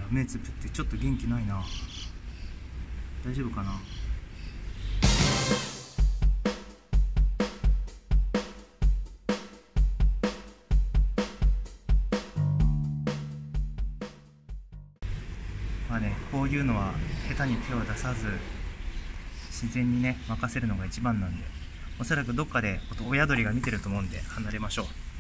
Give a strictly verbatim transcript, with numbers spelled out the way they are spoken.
目つぶってちょっと元気ないな。大丈夫かな。まあね、こういうのは下手に手を出さず自然にね任せるのが一番なんで、おそらくどっかで親鳥が見てると思うんで離れましょう。